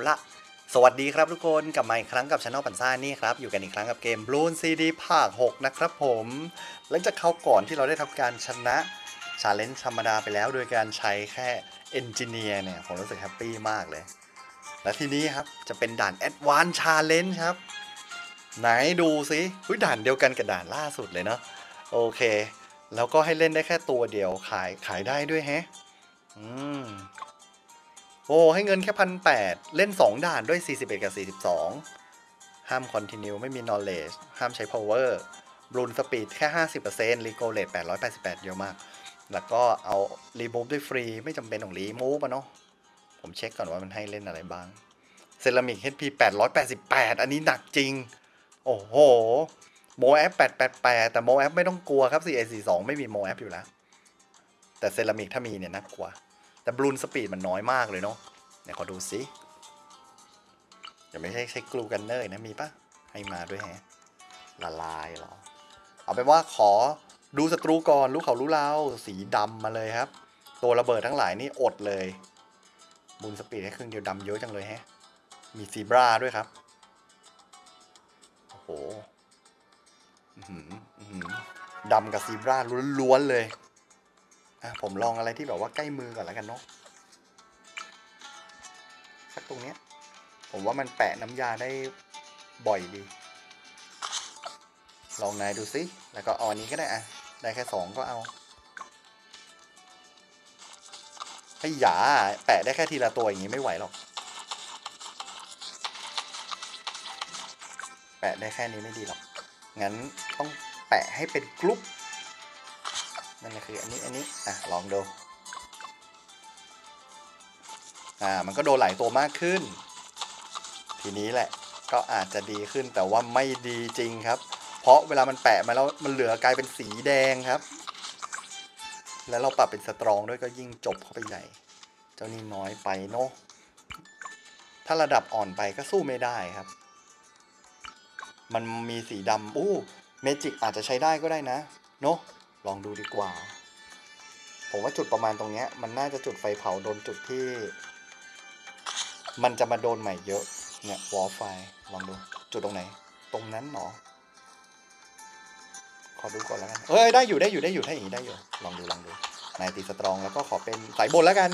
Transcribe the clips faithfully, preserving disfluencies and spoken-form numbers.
ละสวัสดีครับทุกคนกลับมาอีกครั้งกับช anel ปันซ่านี่ครับอยู่กันอีกครั้งกับเกม Bloons ซี ดี ภาคหกนะครับผมหลังจากคราวก่อนที่เราได้ทำการชนะ Challenge ธรรมดาไปแล้วโดยการใช้แค่ Engineer เนี่ยผมรู้สึกแฮปปี้มากเลยและทีนี้ครับจะเป็นด่าน Advanced Challenge ครับไหนดูสิอุ๊ยด่านเดียวกันกับด่านล่าสุดเลยเนาะโอเคแล้วก็ให้เล่นได้แค่ตัวเดียวขายขายได้ด้วยแฮะอืมโอ้ให้เงินแค่พันแปดเล่นสองด่านด้วยสี่สิบเอ็ดกับสี่สิบสองห้าม continue ไม่มี knowledge ห้ามใช้ power bloon speed แค่ ห้าสิบเปอร์เซ็นต์ recall rate แปดร้อยแปดสิบแปดเยอะมากแล้วก็เอา remove ด้วยฟรีไม่จำเป็นต้อง remove อ่ะเนาะผมเช็คก่อนว่ามันให้เล่นอะไรบ้าง Ceramic เอช พี แปดร้อยแปดสิบแปดอันนี้หนักจริงโอ้โหโมแอปแปดแปดแปดแต่โมแอปไม่ต้องกลัวครับ ซี เอ สี่สิบสอง ไม่มีโมแอปอยู่แล้วแต่เซรามิกถ้ามีเนี่ยน่ากลัวแต่บลูนสปีดมันน้อยมากเลยเนาะเดี๋ยวขอดูสิอย่าไม่ใช่ใช้กลูกันเนอร์นะมีปะให้มาด้วยแฮะละลายหรอเอาเป็นว่าขอดูศัตรูก่อนรู้เขารู้เราสีดำมาเลยครับตัวระเบิดทั้งหลายนี่อดเลยบลูนสปีดให้ครึ่งเดียวดำเยอะจังเลยแฮะมีซีบราด้วยครับโอ้โหดำกับซีบราล้วนๆเลยอ่ะผมลองอะไรที่แบบว่าใกล้มือก่อนแล้วกันเนาะสักตรงเนี้ยผมว่ามันแปะน้ำยาได้บ่อยดีลองนายดูสิแล้วก็เอาอันนี้ก็ได้อะได้แค่สองก็เอาไอ้หยาแปะได้แค่ทีละตัวอย่างนี้ไม่ไหวหรอกแปะได้แค่นี้ไม่ดีหรอกงั้นต้องแปะให้เป็นกรุ๊ปนั่นคืออันนี้อันนี้อ่ะลองดูอ่ามันก็โดนหลายตัวมากขึ้นทีนี้แหละก็อาจจะดีขึ้นแต่ว่าไม่ดีจริงครับเพราะเวลามันแปะมาแล้วมันเหลือกลายเป็นสีแดงครับแล้วเราปรับเป็นสตรองด้วยก็ยิ่งจบเข้าไปใหญ่เจ้านี่น้อยไปเนาะถ้าระดับอ่อนไปก็สู้ไม่ได้ครับมันมีสีดำอู้เมจิกอาจจะใช้ได้ก็ได้นะเนาะลองดูดีกว่าผมว่าจุดประมาณตรงนี้มันน่าจะจุดไฟเผาโดนจุดที่มันจะมาโดนใหม่เยอะเนี่ยวอลไฟลองดูจุดตรงไหนตรงนั้นหรอขอดูก่อนแล้วกันเอ้ยได้อยู่ได้อยู่ได้อยู่ถ้าอย่างนี้ได้อยู่ลองดูลองดูนายตีสตรองแล้วก็ขอเป็นสายบนแล้วกัน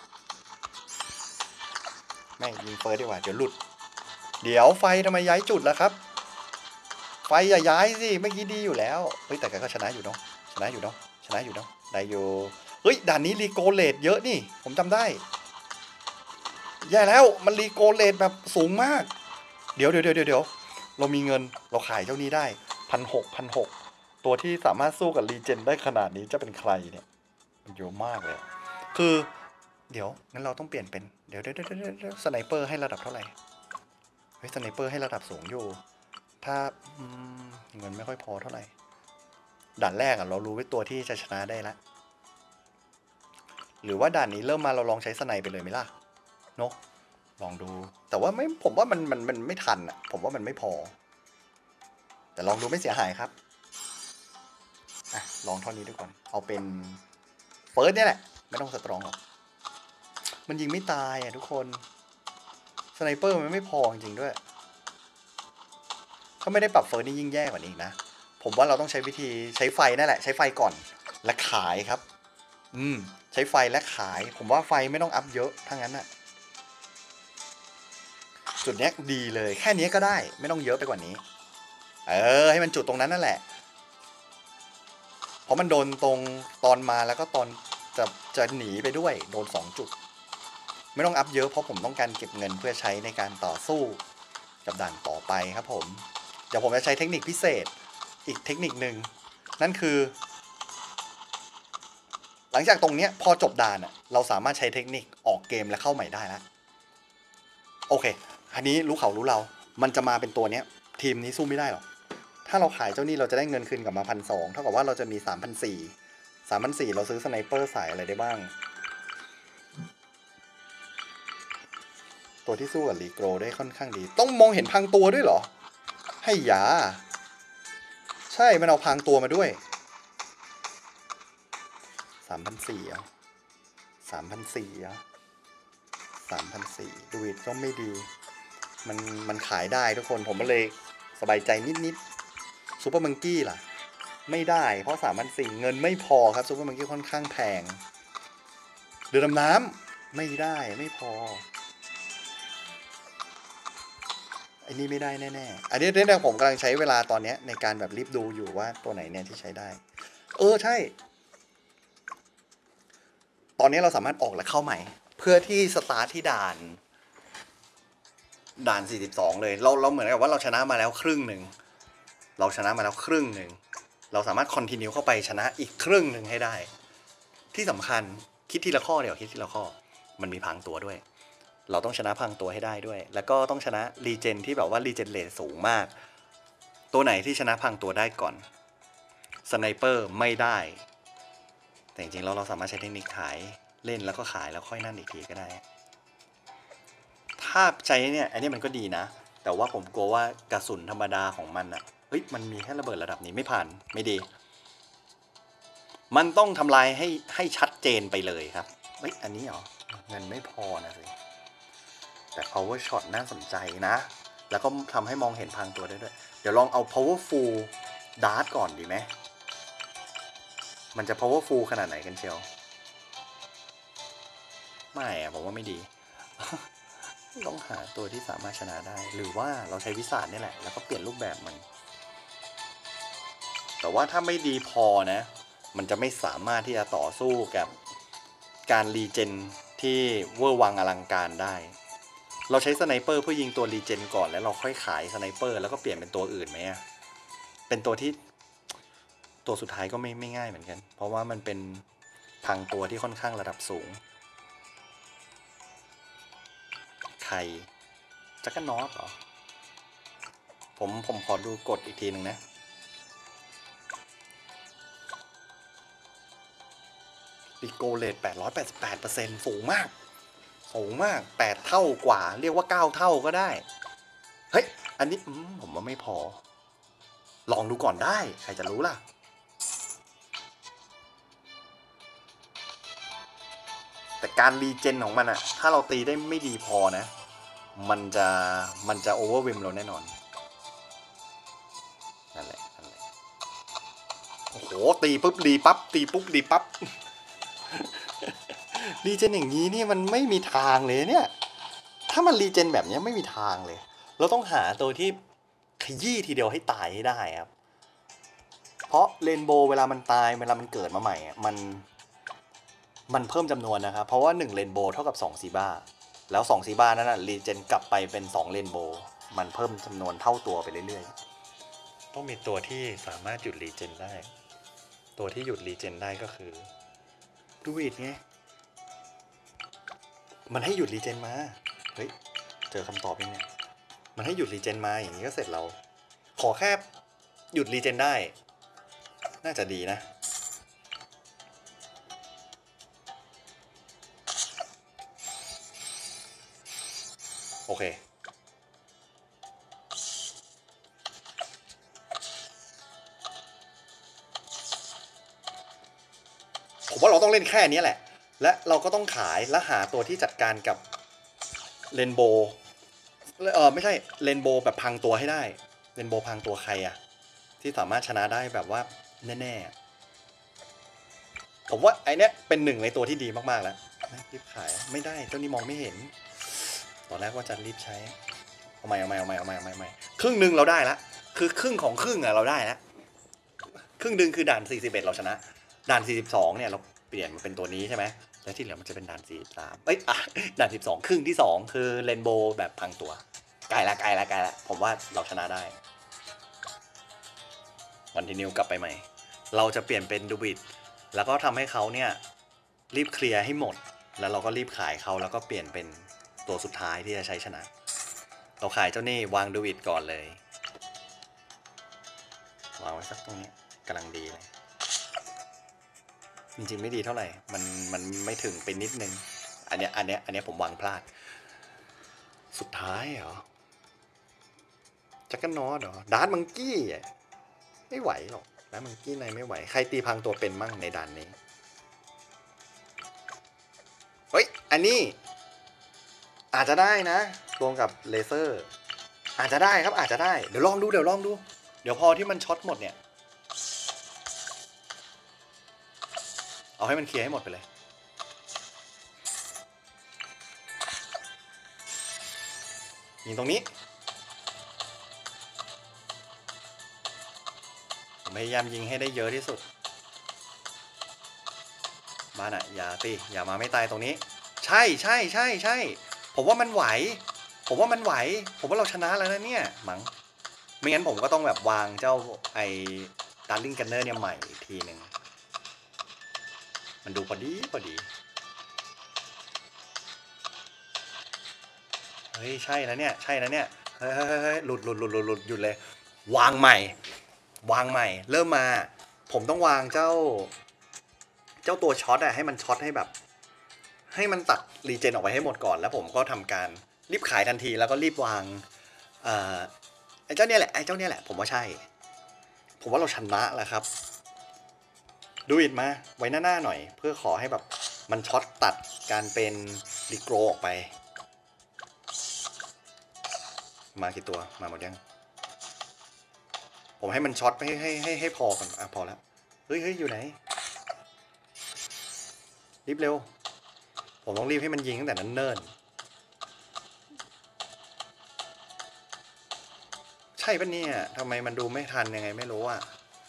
ไม่ยิงเฟิร์สดีกว่าเดี๋ยวหลุดเดี๋ยวไฟทำไมย้ายจุดล่ะครับไฟอย่าย้ายสิเมื่อกี้ดีอยู่แล้วเฮ้ยแต่ก็ชนะอยู่เนาะชนะอยู่เนาะชนะอยู่เนาะได้อยู่เฮ้ยด่านนี้รีโกเลตเยอะนี่ผมจำได้แย่แล้วมันรีโกเลตแบบสูงมากเดี๋ยวเดี๋ยวเดี๋ยวเดี๋ยวเรามีเงินเราขายเจ้านี้ได้พันหกพันหกตัวที่สามารถสู้กับรีเจนได้ขนาดนี้จะเป็นใครเนี่ยมันเยอะมากเลยคือเดี๋ยวงั้นเราต้องเปลี่ยนเป็นเดี๋ยวเดี๋ยวเดี๋ยวเดี๋ยวสไนเปอร์ให้ระดับเท่าไหร่เฮ้ยสไนเปอร์ให้ระดับสูงอยู่ถ้าเงินไม่ค่อยพอเท่าไหร่ด่านแรกอะเรารู้ไว้ตัวที่จะชนะได้ละหรือว่าด่านนี้เริ่มมาเราลองใช้สไนไปเลยไหมล่ะเนาะลองดูแต่ว่าไม่ผมว่ามันมันมันไม่ทันอะผมว่ามันไม่พอแต่ลองดูไม่เสียหายครับอ่ะลองเท่านี้ดูก่อนเอาเป็นเฟิร์สเนี่ยแหละไม่ต้องสตรองหรอกมันยิงไม่ตายอ่ะทุกคนสไนเปอร์มันไม่พอจริงๆด้วยถ้าไม่ได้ปรับเฟิร์สนี่ยิ่งแย่กว่านี้อีกนะผมว่าเราต้องใช้วิธีใช้ไฟนั่นแหละใช้ไฟก่อนและขายครับอืมใช้ไฟและขายผมว่าไฟไม่ต้องอัพเยอะถ้างั้นน่ะจุดนี้ดีเลยแค่นี้ก็ได้ไม่ต้องเยอะไปกว่านี้เออให้มันจุดตรงนั้นนั่นแหละเพราะมันโดนตรงตอนมาแล้วก็ตอนจะจะหนีไปด้วยโดนสองจุดไม่ต้องอัพเยอะเพราะผมต้องการเก็บเงินเพื่อใช้ในการต่อสู้กับด่านต่อไปครับผมเดี๋ยวผมจะใช้เทคนิคพิเศษอีกเทคนิคหนึ่งนั่นคือหลังจากตรงเนี้ยพอจบด่านอ่ะเราสามารถใช้เทคนิคออกเกมและเข้าใหม่ได้แล้วโอเคอันนี้รู้เขารู้เรามันจะมาเป็นตัวเนี้ยทีมนี้สู้ไม่ได้หรอกถ้าเราขายเจ้านี้เราจะได้เงินคืนกลับมาพันสองเท่ากับว่าเราจะมีสามพันสี่สามพันสี่เราซื้อสไนเปอร์สายอะไรได้บ้างตัวที่สู้กับรีโกรได้ค่อนข้างดีต้องมองเห็นพังตัวด้วยเหรอให้ยาใช่มันเอาพังตัวมาด้วยสามพันสี่อ่ะสามพันสี่อ่ะสามพันสี่ดูวิดก็ไม่ดีมันมันขายได้ทุกคนผมก็เลยสบายใจนิดๆซูเปอร์มังกี้ล่ะไม่ได้เพราะสามพันสี่เงินไม่พอครับซูเปอร์มังกี้ค่อนข้างแพงเรือดำน้ำไม่ได้ไม่พออันนี้ไม่ได้แน่ๆอันนี้เนี่ยผมกำลังใช้เวลาตอนนี้ในการแบบรีบดูอยู่ว่าตัวไหนเนี่ยที่ใช้ได้เออใช่ตอนนี้เราสามารถออกและเข้าใหม่เพื่อที่สตาร์ทที่ด่านด่านสี่สิบสองเลยเราเราเหมือนกับว่าเราชนะมาแล้วครึ่งหนึ่งเราชนะมาแล้วครึ่งหนึ่งเราสามารถคอนติเนียเข้าไปชนะอีกครึ่งหนึ่งให้ได้ที่สำคัญคิดทีละข้อเดี๋ยวคิดทีละข้อมันมีพังตัวด้วยเราต้องชนะพังตัวให้ได้ด้วยแล้วก็ต้องชนะรีเจนที่แบบว่ารีเจนเรทสูงมากตัวไหนที่ชนะพังตัวได้ก่อนสไนเปอร์ไม่ได้แต่จริงๆเราเราสามารถใช้เทคนิคขายเล่นแล้วก็ขายแล้วค่อยนั่นอีกทีก็ได้ถ้าใช้เนี่ยอันนี้มันก็ดีนะแต่ว่าผมกลัวว่ากระสุนธรรมดาของมันอะเฮ้ยมันมีแค่ระเบิดระดับนี้ไม่ผ่านไม่ดีมันต้องทำลายให้ให้ชัดเจนไปเลยครับเฮ้ยอันนี้เหรอเงินไม่พอนะสิแต่ power shot น่าสนใจนะแล้วก็ทำให้มองเห็นพังตัวได้ด้วยเดี๋ยวลองเอา powerful dart ก่อนดีไหมมันจะ powerful ขนาดไหนกันเชียวไม่อะผมว่าไม่ดีต้องหาตัวที่สามารถชนะได้หรือว่าเราใช้วิสานี่แหละแล้วก็เปลี่ยนรูปแบบมันแต่ว่าถ้าไม่ดีพอนะมันจะไม่สามารถที่จะต่อสู้กับการรีเจนที่เวอร์วังอลังการได้เราใช้สไนเปอร์เพื่อยิงตัวรีเจนก่อนแล้วเราค่อยขายสไนเปอร์แล้วก็เปลี่ยนเป็นตัวอื่นไหมอะเป็นตัวที่ตัวสุดท้ายก็ไม่ไม่ง่ายเหมือนกันเพราะว่ามันเป็นพังตัวที่ค่อนข้างระดับสูงใครจักรนอตเหรอผมผมขอดูกดอีกทีหนึ่งนะรีโกเลตแปดร้อยแปดสิบแปดเปอร์เซ็นต์สูงมากสูงมากแปดเท่ากว่าเรียกว่าเก้าเท่าก็ได้เฮ้ยอันนี้ผมว่าไม่พอลองดูก่อนได้ใครจะรู้ล่ะแต่การรีเจนของมันอะถ้าเราตีได้ไม่ดีพอนะมันจะมันจะโอเวอร์วิมเราแน่นอนนั่นแหละนั่นแหละโอ้โหตีปุ๊บรีปั๊บตีปุ๊บรีปั๊บรีเจนอย่างนี้นี่มันไม่มีทางเลยเนี่ยถ้ามันรีเจนแบบนี้ไม่มีทางเลยเราต้องหาตัวที่ขยี้ทีเดียวให้ตายให้ได้ครับเพราะเรนโบว์เวลามันตายเวลามันเกิดมาใหม่มันมันเพิ่มจำนวนนะครับเพราะว่าหนึ่งเรนโบว์เท่ากับสองซีบ้าแล้วสองซีบ้านั้นน่ะรีเจนกลับไปเป็นสองเรนโบว์มันเพิ่มจำนวนเท่าตัวไปเรื่อยๆต้องมีตัวที่สามารถหยุดรีเจนได้ตัวที่หยุดรีเจนได้ก็คือดูวิดไงมันให้หยุดรีเจนมาเฮ้ยเจอคำตอบยังไงมันให้หยุดรีเจนมาอย่างนี้ก็เสร็จเราขอแค่หยุดรีเจนได้น่าจะดีนะโอเคผมว่าเราต้องเล่นแค่นี้แหละและเราก็ต้องขายและหาตัวที่จัดการกับเรนโบว์เออไม่ใช่เรนโบว์แบบพังตัวให้ได้เรนโบว์พังตัวใครอะที่สามารถชนะได้แบบว่าแน่ๆผมว่าไอเนี้ยเป็นหนึ่งในตัวที่ดีมากๆแล้วรีบขายไม่ได้เจ้านี่มองไม่เห็นตอนแรกว่าจะรีบใช้เอาใหม่เอาใหม่เอาใหม่เอาใหม่เอาใหม่เอาใหม่ครึ่งหนึ่งเราได้ละคือครึ่งของครึ่งอะเราได้แล้วครึ่งหนึ่งคือด่านสี่สิบเอ็ดเราชนะด่านสี่สิบสองเนี่ยเราเปลี่ยนมาเป็นตัวนี้ใช่ไหมแล้วที่เหลือมันจะเป็นด่านสี่สิบสามเอ้ยอ่ะด่านสิบสองครึ่งที่สองคือเรนโบว์แบบพังตัวใกล้ละใกล้ละใกล้ละผมว่าเราชนะได้วันที่นิวกลับไปใหม่เราจะเปลี่ยนเป็นดูบิดแล้วก็ทำให้เขาเนี่ยรีบเคลียร์ให้หมดแล้วเราก็รีบขายเขาแล้วก็เปลี่ยนเป็นตัวสุดท้ายที่จะใช้ชนะเราขายเจ้านี่วางดูบิดก่อนเลยวางไว้สักตรงนี้กำลังดีเลยจริงๆไม่ดีเท่าไหร่มันมันไม่ถึงไปนิดนึงอันเนี้ยอันเนี้ยอันเนี้ยผมวางพลาดสุดท้ายเหรอจักรนอตเหรอดาร์ธมังกี้ไม่ไหวหรอกดาร์ธมังกี้ในไม่ไหวใครตีพังตัวเป็นมั่งในด่านนี้เฮ้ยอันนี้อาจจะได้นะรวมกับเลเซอร์อาจจะได้ครับอาจจะได้เดี๋ยวลองดูเดี๋ยวลองดูเดี๋ยวพอที่มันช็อตหมดเนี่ยเอาให้มันเคลียร์ให้หมดไปเลยยิงตรงนี้ผมพยายามยิงให้ได้เยอะที่สุดมาน่ะอย่าตีอย่ามาไม่ตายตรงนี้ใช่ใช่ใช่ใช่ผมว่ามันไหวผมว่ามันไหวผมว่าเราชนะแล้วนะเนี่ยมั้งไม่งั้นผมก็ต้องแบบวางเจ้าไอ้ดาร์ลิงกันเนอร์เนี่ยใหม่อีกทีหนึ่งมันดูพอดีพอดีเฮ้ยใช่นะเนี่ยใช่นะเนี่ยเฮ้ยเฮ้ยหลุดหลุดหลุดหลุดหลุดหยุดเลยวางใหม่วางใหม่เริ่มมาผมต้องวางเจ้าเจ้าตัวช็อตอะให้มันช็อตให้แบบให้มันตัดรีเจนออกไปให้หมดก่อนแล้วผมก็ทำการรีบขายทันทีแล้วก็รีบวางอ่าไอ้เจ้าเนี่ยแหละไอ้เจ้าเนี่ยแหละผมว่าใช่ผมว่าเราชนะแล้วครับดูอิดมาไว้หน้าๆหน่อยเพื่อขอให้แบบมันช็อตตัดการเป็นรีโกรออกไปมากี่ตัวมาหมดยังผมให้มันช็อตให้ให้ให้ให้พอก่อนอ่ะพอแล้วเฮ้ยเฮ้ยอยู่ไหนรีบเร็วผมต้องรีบให้มันยิงตั้งแต่นั้นเนิ่นใช่ปะเนี่ยทำไมมันดูไม่ทันยังไงไม่รู้อ่ะ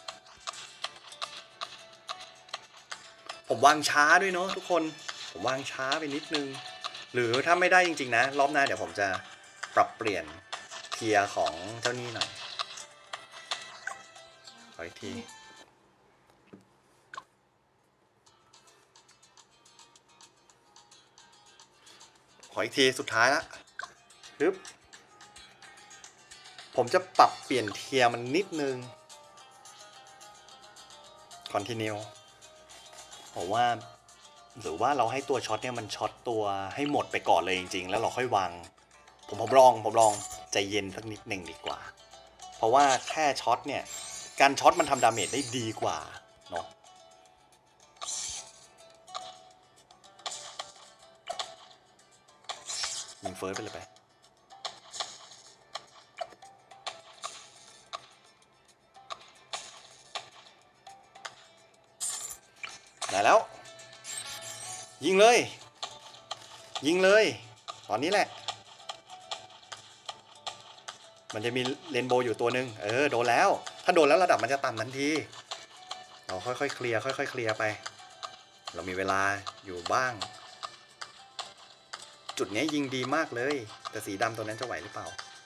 ผมวางช้าด้วยเนาะทุกคนผมวางช้าไปนิดนึงหรือถ้าไม่ได้จริงๆนะรอบหน้าเดี๋ยวผมจะปรับเปลี่ยนเทียร์ของเจ้านี่หน่อยขออีกทีขออีกทีสุดท้ายละปึ๊บผมจะปรับเปลี่ยนเทียร์มันนิดนึง continue ผมว่าหรือว่าเราให้ตัวช็อตเนี่ยมันช็อตตัวให้หมดไปก่อนเลยจริงๆแล้วเราค่อยวางผมผมลองผมลองใจเย็นสักนิดหนึ่งดีกว่าเพราะว่าแค่ช็อตเนี่ยการช็อตมันทำดาเมจได้ดีกว่าเนาะยิงเฟิร์สไปเลยไปได้แล้วยิงเลยยิงเลยตอนนี้แหละมันจะมีเรนโบว์อยู่ตัวหนึ่งเออโดนแล้วถ้าโดนแล้วระดับมันจะต่ำทันทีเราค่อยๆเคลียร์ค่อยๆเคลียร์ไปเรามีเวลาอยู่บ้างจุดนี้ยิงดีมากเลยแต่สีดำตัวนั้นจะไหวหรือเปล่า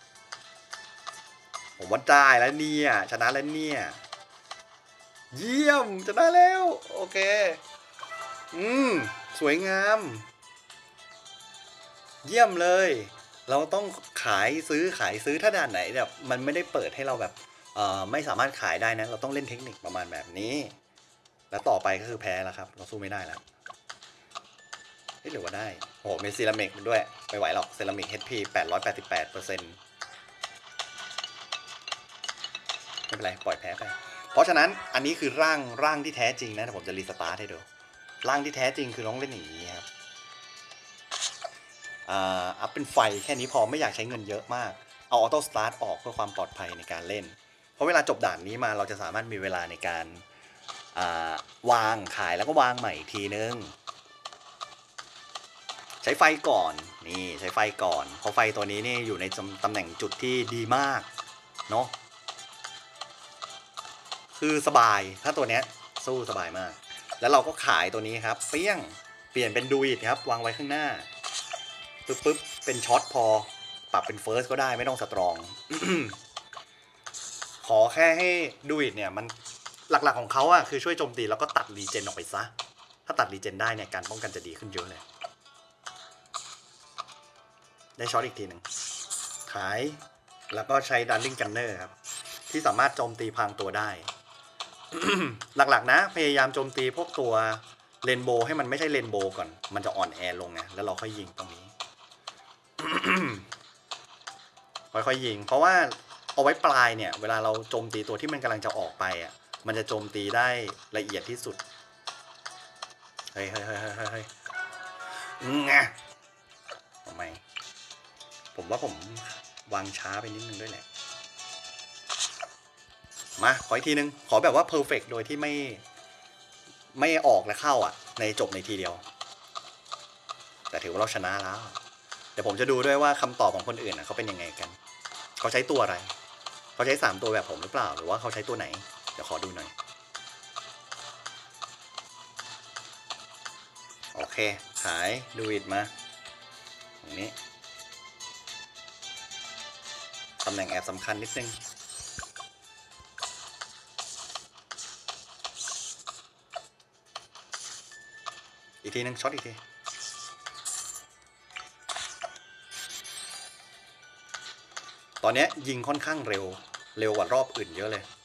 ผมว่าได้แล้วเนี่ยชนะแล้วเนี่ยเยี่ยมชนะแล้วโอเคอืมสวยงามเยี่ยมเลยเราต้องขายซื้อขายซื้อถ้าด่านไหนแบบมันไม่ได้เปิดให้เราแบบเอ่อไม่สามารถขายได้นะเราต้องเล่นเทคนิคประมาณแบบนี้แล้วต่อไปก็คือแพ้แล้วครับเราสู้ไม่ได้แล้วเฮ้ยหรือว่าได้โอ้โหมีเซรามิกด้วยไม่ไหวหรอกเซรามิก เอช พี แปดร้อยแปดสิบแปดเปอร์เซ็นต์ ไม่เป็นไรปล่อยแพ้ไปเพราะฉะนั้นอันนี้คือร่างร่างที่แท้จริงนะผมจะรีสตาร์ทให้ดูร่างที่แท้จริงคือต้องเล่นอย่างนี้ครับอ่าอัพเป็นไฟแค่นี้พอไม่อยากใช้เงินเยอะมากเอาออโต้สตาร์ทออกเพื่อความปลอดภัยในการเล่นเพราะเวลาจบด่านนี้มาเราจะสามารถมีเวลาในการวางขายแล้วก็วางใหม่อีกทีนึงใช้ไฟก่อนนี่ใช้ไฟก่อนเพราะไฟตัวนี้นี่อยู่ในตำแหน่งจุดที่ดีมากเนาะคือสบายถ้าตัวเนี้ยสู้สบายมากแล้วเราก็ขายตัวนี้ครับเปี้ยงเปลี่ยนเป็นดูอิทครับวางไว้ข้างหน้าปึ๊บปึ๊บเป็นช็อตพอปรับเป็นเฟิร์สก็ได้ไม่ต้องสตรอง ขอแค่ให้ดูอิทเนี่ยมันหลักๆของเขาอะคือช่วยโจมตีแล้วก็ตัดรีเจนออกไปซะถ้าตัดรีเจนได้เนี่ยการป้องกันจะดีขึ้นเยอะเลยได้ช็อตอีกทีหนึ่งขายแล้วก็ใช้ดันลิงกันเนอร์ครับที่สามารถโจมตีพังตัวได้ หลักๆนะพยายามโจมตีพวกตัวเรนโบว์ให้มันไม่ใช่เรนโบว์ก่อนมันจะอ่อนแอลงไงแล้วเราค่อยยิงตรงนี้ ค่อยๆยิงเพราะว่าเอาไว้ปลายเนี่ยเวลาเราโจมตีตัวที่มันกำลังจะออกไปอ่ะมันจะโจมตีได้ละเอียดที่สุดเฮ้ยเฮ้ยเฮ้ยเฮ้ยเฮ้ยไงทำไมผมว่าผมวางช้าไปนิดนึงด้วยแหละมาขออีกทีนึงขอแบบว่าเพอร์เฟกต์โดยที่ไม่ไม่ออกและเข้าอ่ะในจบในทีเดียวแต่ถือว่าเราชนะแล้วเดี๋ยวผมจะดูด้วยว่าคำตอบของคนอื่นนะเขาเป็นยังไงกันเขาใช้ตัวอะไรเขาใช้สามตัวแบบผมหรือเปล่าหรือว่าเขาใช้ตัวไหนเดี๋ยวขอดูหน่อยโอเคขายดูอิดมาตรงนี้ตำแหน่งแอบสำคัญนิดนึงอีกทีนึงช็อตอีกทีตอนนี้ยิงค่อนข้างเร็วเร็วกว่ารอบอื่นเยอะเลย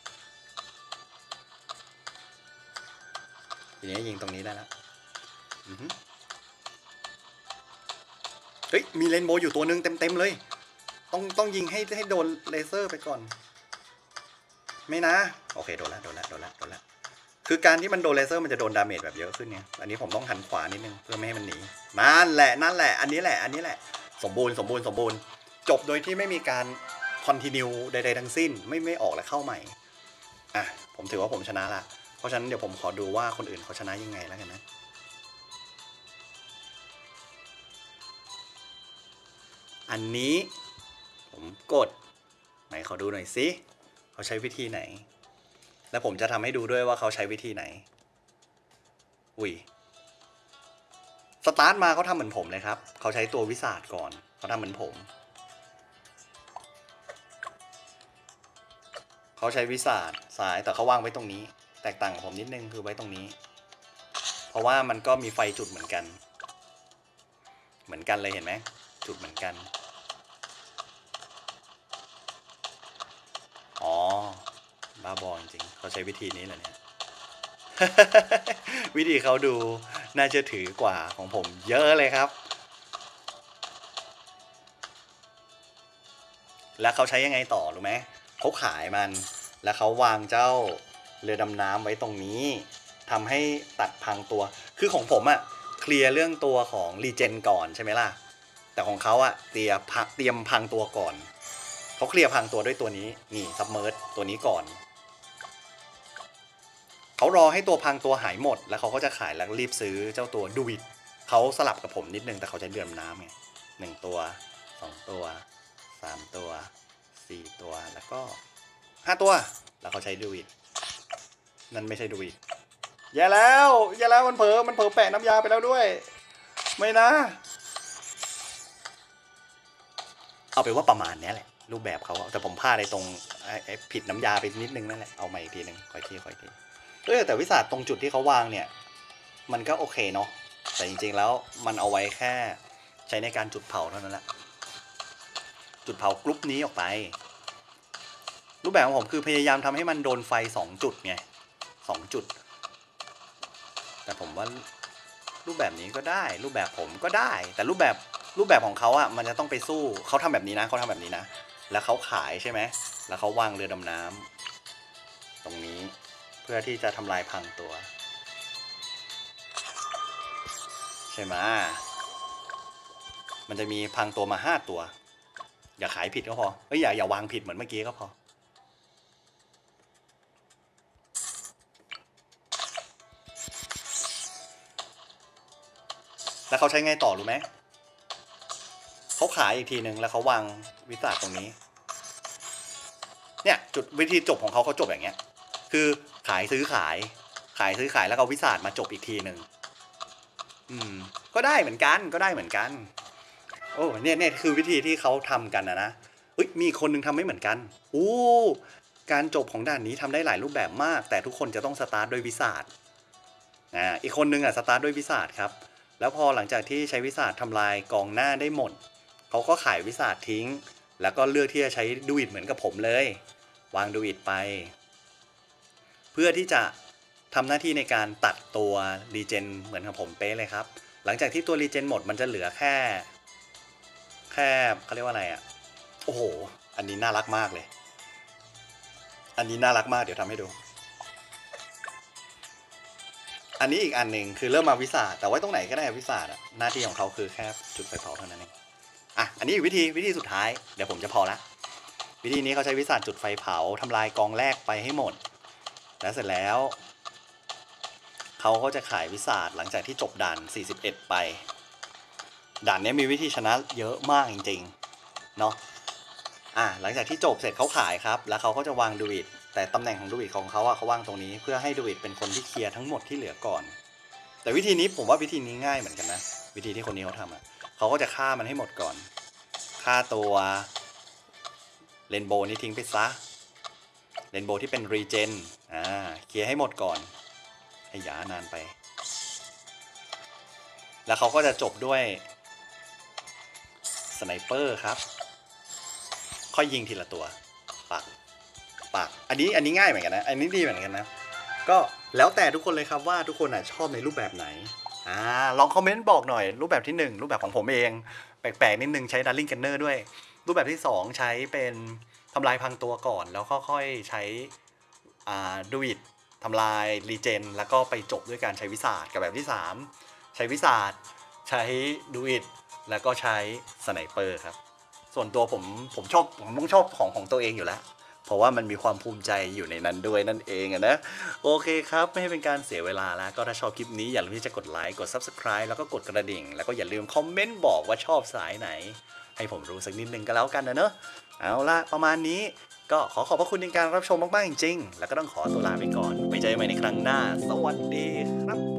ทีนี้ยิงตรงนี้ได้แล้วเฮ้ยมีเลนโบอยู่ตัวนึงเต็มๆเลยต้องต้องยิงให้ให้โดนเลเซอร์ไปก่อนไม่นะโอเคโดนแล้วโดนแล้วโดนแล้วโดนแล้วคือการที่มันโดนเลเซอร์มันจะโดนดาเมจแบบเยอะขึ้นเนี่ยอันนี้ผมต้องหันขวานิดนึงเพื่อไม่ให้มันหนีนั่นแหละนั่นแหละอันนี้แหละอันนี้แหละสมบูรณ์สมบูรณ์สมบูรณ์จบโดยที่ไม่มีการคอนติเนียใดๆทั้งสิ้นไม่ไม่ออกและเข้าใหม่อ่ะผมถือว่าผมชนะละเพราะฉะนั้นเดี๋ยวผมขอดูว่าคนอื่นเขาชนะยังไงแล้วกันนะอันนี้ผมกดไหนขอดูหน่อยสิเขาใช้วิธีไหนแล้วผมจะทำให้ดูด้วยว่าเขาใช้วิธีไหนอุ้ยสตาร์ทมาเขาทำเหมือนผมเลยครับเขาใช้ตัววิสาดก่อนเขาทำเหมือนผมเขาใช้วิสาดสายแต่เขาวางไว้ตรงนี้แตกต่างกับผมนิดนึงคือไว้ตรงนี้เพราะว่ามันก็มีไฟจุดเหมือนกันเหมือนกันเลยเห็นไหมจุดเหมือนกันอ๋อบ้าบอจริงเขาใช้วิธีนี้เหรอเนี่ย วิธีเขาดูน่าเชื่อถือกว่าของผมเยอะเลยครับแล้วเขาใช้ยังไงต่อรู้ไหมเขาขายมันแล้วเขาวางเจ้าเรือดำน้ำไว้ตรงนี้ทำให้ตัดพังตัวคือของผมอะเคลียร์เรื่องตัวของรีเจนก่อนใช่ไหมล่ะแต่ของเขาอะเตรียมพักเตรียมพังตัวก่อนเขาเคลียร์พังตัวด้วยตัวนี้นี่ซับเมอร์สตัวนี้ก่อนเขารอให้ตัวพังตัวหายหมดแล้วเขาก็จะขายแล้วรีบซื้อเจ้าตัวดูวิดเขาสลับกับผมนิดนึงแต่เขาจะเดือดน้ำไงหนึ่งตัวสองตัวสามตัวสี่ตัวแล้วก็ห้าตัวแล้วเขาใช้ดูวิดนั่นไม่ใช่ดูวิดแย่แล้วแย่แล้วมันเผลอมันเผลอแปะน้ำยาไปแล้วด้วยไม่นะเอาไปว่าประมาณนี้แหละรูปแบบเขาแต่ผมพลาดในตรงไอ้ผิดน้ำยาไปนิดนึงนั่นแหละเอาใหม่อีกทีนึงคอยทีคอยทีเออแต่วิสาสตรงจุดที่เขาวางเนี่ยมันก็โอเคเนาะแต่จริงๆแล้วมันเอาไว้แค่ใช้ในการจุดเผาเท่านั้นแหละจุดเผากรุ๊ปนี้ออกไปรูปแบบของผมคือพยายามทำให้มันโดนไฟสองจุดไงสองจุดแต่ผมว่ารูปแบบนี้ก็ได้รูปแบบผมก็ได้แต่รูปแบบรูปแบบของเขาอ่ะมันจะต้องไปสู้เขาทำแบบนี้นะเขาทำแบบนี้นะแล้วเขาขายใช่ไหมแล้วเขาวางเรือดำน้ำตรงนี้เพื่อที่จะทำลายพังตัวใช่ไหมมันจะมีพังตัวมาห้าตัวอย่าขายผิดก็พอเอ้ยอย่าอย่าวางผิดเหมือนเมื่อกี้ก็พอแล้วเขาใช้ไงต่อรู้ไหมเขาขายอีกทีหนึ่งแล้วเขาวางวิสาสตรงนี้เนี่ยจุดวิธีจบของเขาเขาจบอย่างเงี้ยคือขายซื้อขายขายซื้อขายแล้วก็วิสาสมาจบอีกทีหนึ่งอืมก็ได้เหมือนกันก็ได้เหมือนกันโอ้เนี่ยเนี่ยคือวิธีที่เขาทำกันนะนะเฮ้ยมีคนนึงทำไม่เหมือนกันอู้การจบของด่านนี้ทำได้หลายรูปแบบมากแต่ทุกคนจะต้องสตาร์ทด้วยวิสาสอ่าอีกคนนึงอ่ะสตาร์ทด้วยวิสาสครับแล้วพอหลังจากที่ใช้วิสาสทำลายกองหน้าได้หมดเขาก็ขายวิสาสทิ้งแล้วก็เลือกที่จะใช้ดูอิดเหมือนกับผมเลยวางดูอิดไปเพื่อที่จะทำหน้าที่ในการตัดตัวรีเจนเหมือนกับผมเป๊ะเลยครับหลังจากที่ตัวรีเจนหมดมันจะเหลือแค่แค่เขาเรียกว่าอะไรอ่ะโอ้โหอันนี้น่ารักมากเลยอันนี้น่ารักมากเดี๋ยวทำให้ดูอันนี้อีกอันหนึ่งคือเริ่มมาวิสาสแต่ไว้ตรงไหนก็ได้วิสาสอ่ะหน้าที่ของเขาคือแค่จุดไฟเผาเท่านั้นเองอ่ะอันนี้วิธีวิธีสุดท้ายเดี๋ยวผมจะพอละวิธีนี้เขาใช้วิสาจุดไฟเผาทำลายกองแรกไปให้หมดแล้วเสร็จแล้วเขาก็จะขายวิสาหลังจากที่จบด่านสี่สิบเอ็ดไปด่านนี้มีวิธีชนะเยอะมากจริงๆเนาะอ่ะหลังจากที่จบเสร็จเขาขายครับแล้วเขาก็จะวางดูอิดแต่ตำแหน่งของดูอิดของเขาอะเขาวางตรงนี้เพื่อให้ดูอิดเป็นคนที่เคลียร์ทั้งหมดที่เหลือก่อนแต่วิธีนี้ผมว่าวิธีนี้ง่ายเหมือนกันนะวิธีที่คนนี้เขาทำอะเขาก็จะฆ่ามันให้หมดก่อนฆ่าตัวเรนโบว์นี่ทิ้งไปซะเรนโบว์ที่เป็นรีเจนอ่าเคลียร์ให้หมดก่อนให้ยานานไปแล้วเขาก็จะจบด้วยสไนเปอร์ครับค่อยยิงทีละตัวปักปักอันนี้อันนี้ง่ายเหมือนกันนะอันนี้ดีเหมือนกันนะก็แล้วแต่ทุกคนเลยครับว่าทุกคนอ่ะชอบในรูปแบบไหนอ่าลองคอมเมนต์บอกหน่อยรูปแบบที่หนึ่งรูปแบบของผมเองแปลกๆนิดนึงใช้ดัลลิงกันเนอร์ด้วยรูปแบบที่สองใช้เป็นทำลายพังตัวก่อนแล้วค่อยๆใช้อ่าดูอิดทำลายรีเจนแล้วก็ไปจบด้วยการใช้วิสาดกับแบบที่สามใช้วิสาดใช้ดูอิดแล้วก็ใช้สไนเปอร์ครับส่วนตัวผมผมชอบผมต้องชอบของของตัวเองอยู่แล้วเพราะว่ามันมีความภูมิใจอยู่ในนั้นด้วยนั่นเองอะนะโอเคครับไม่ให้เป็นการเสียเวลาแล้วก็ถ้าชอบคลิปนี้อย่าลืมที่จะกดไลค์กด ซับสไครบ์ แล้วก็กดกระดิ่งแล้วก็อย่าลืมคอมเมนต์บอกว่าชอบสายไหนให้ผมรู้สักนิดนึงก็แล้วกันนะเนอะเอาละประมาณนี้ก็ขอขอบพระคุณในการรับชมมากๆจริงๆแล้วก็ต้องขอตัวลาไปก่อนไว้เจอกันใหม่ในครั้งหน้าสวัสดีครับ